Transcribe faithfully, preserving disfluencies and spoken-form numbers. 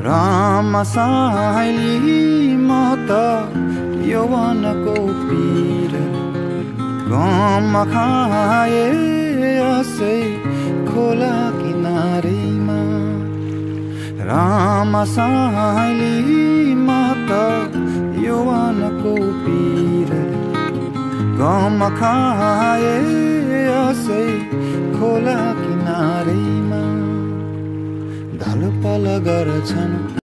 रामसाइली म त यौवनको पीर गम खाए असै खोला किनारीमा रामसाइली म त यौवनको पीर गम खाए असै खोला किनारीमा ढलपल गर्छन्